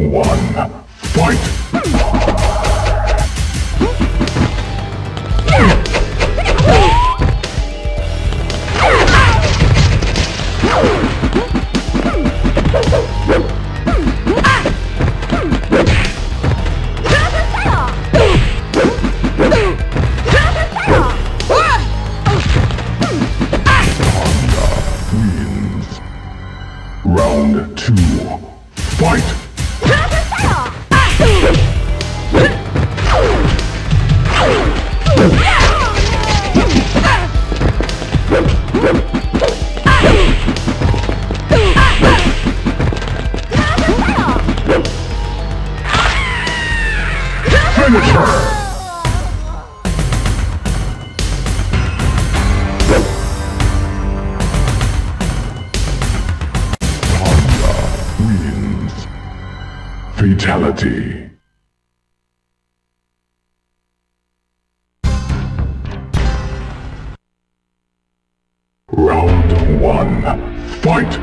one, fight! Round two, fight! Finish her! Fatality. Round one, fight!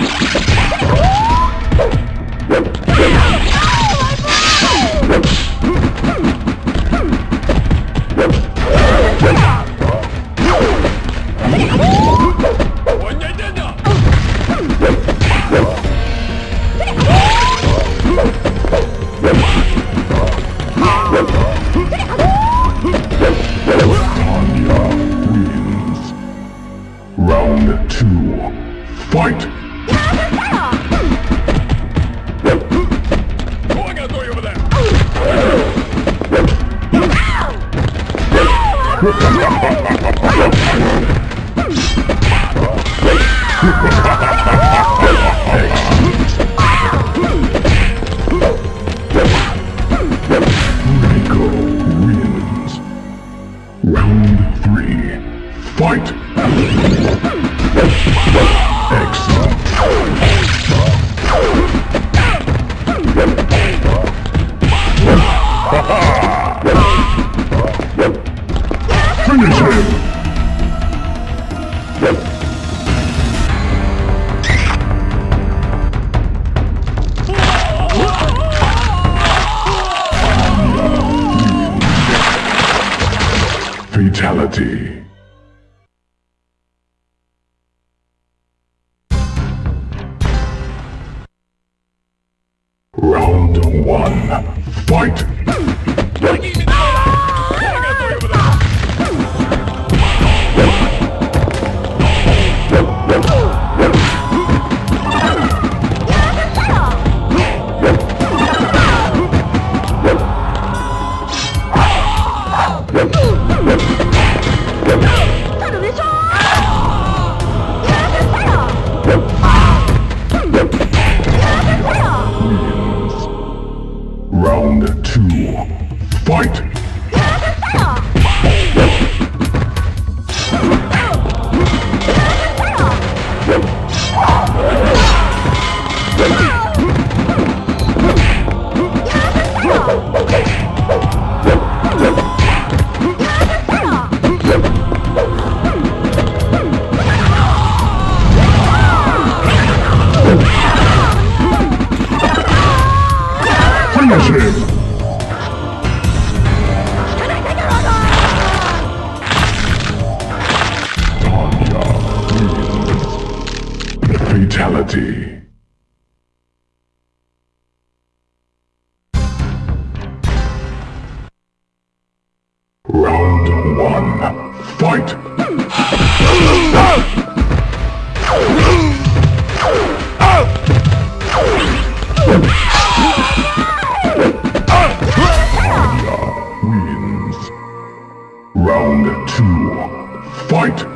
Round two, fight! Oh, I gotta throw you over there! Rico wins. Round three, fight! Excellent. Finish him! Fatality. Round one, fight! Round two, fight! Finish him! Fatality. Round one, fight! Wins. Round two, fight!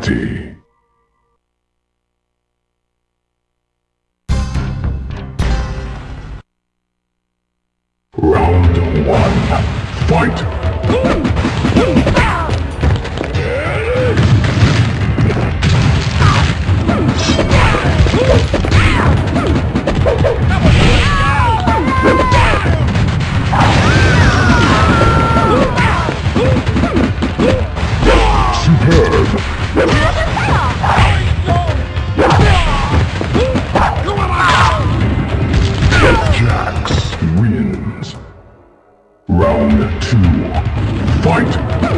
Fatality. Round 1. Fight! Jax wins. Round 2. Fight!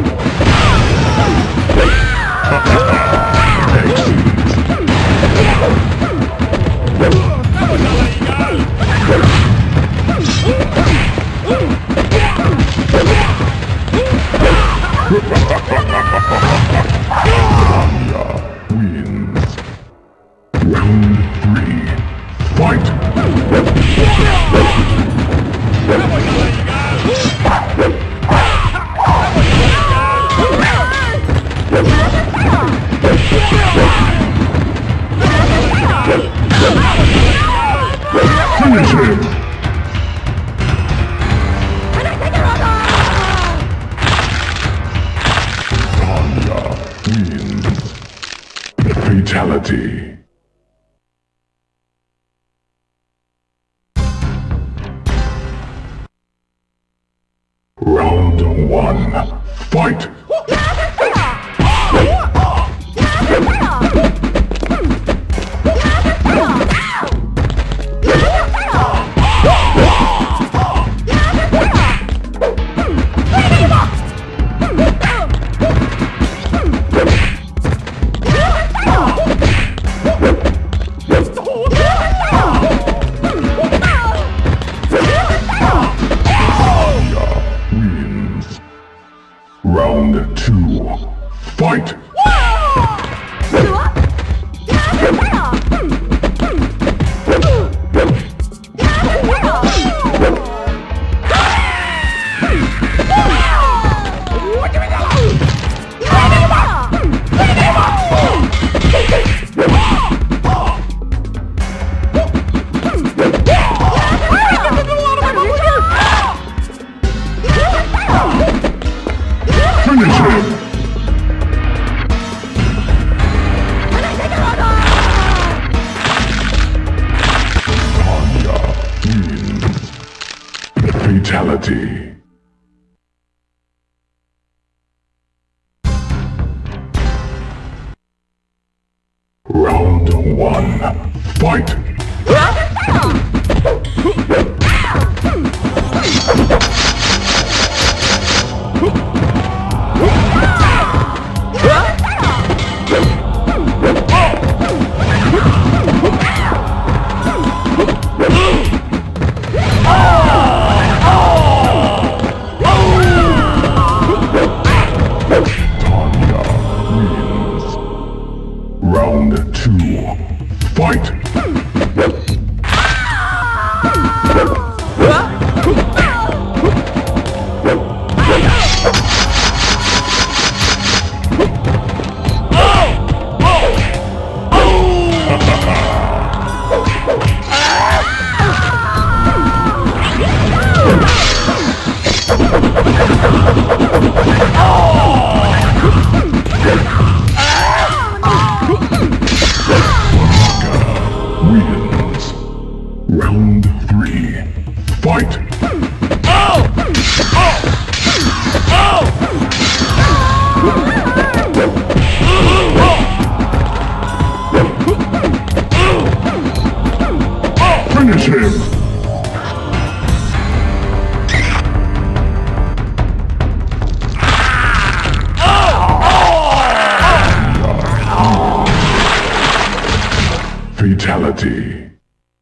Tanya wins. Round 3. Fight! Finish him! Tanya wins. Fatality. Round 1. Fight! Round 2. Fight! Finish him! Tanya wins. Fatality. Round 1. Fight! Round 2. Fight! Wins. Round 3. Fight! Finish him! Fatality.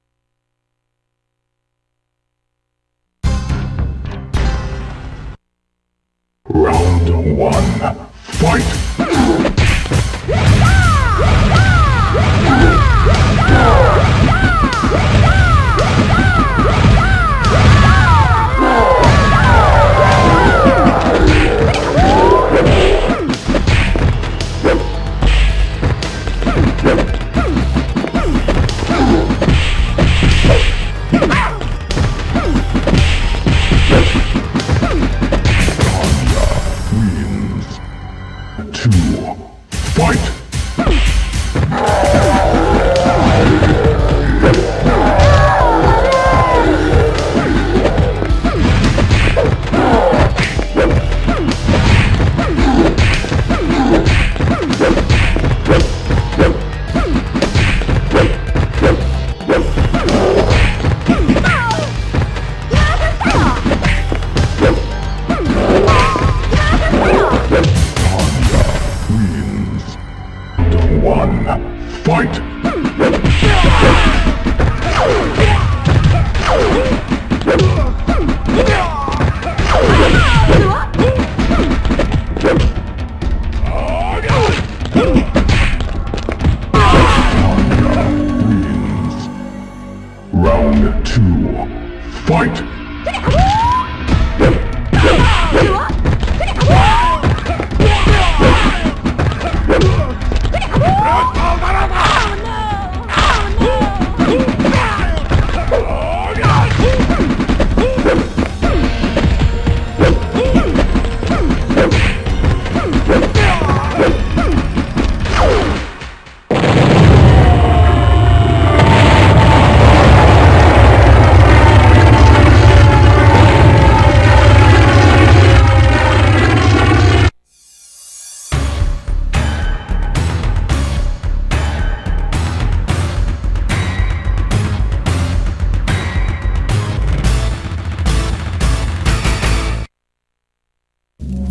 Round 1. Fight!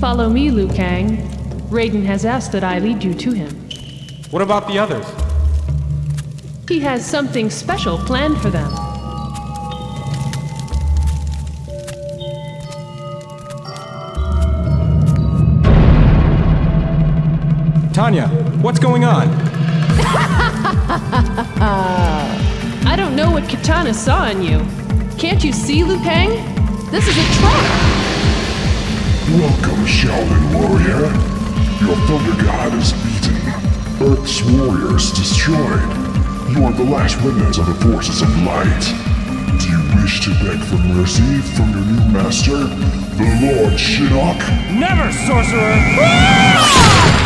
Follow me, Liu Kang. Raiden has asked that I lead you to him. What about the others? He has something special planned for them. Tanya, what's going on? I don't know what Kitana saw in you. Can't you see, Liu Kang? This is a trap! Welcome, Shaolin warrior. Your Thunder God is beaten. Earth's warriors destroyed. You are the last remnants of the forces of light. Do you wish to beg for mercy from your new master, the Lord Shinnok? Never, sorcerer!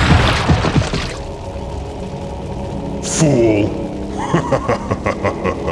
Fool!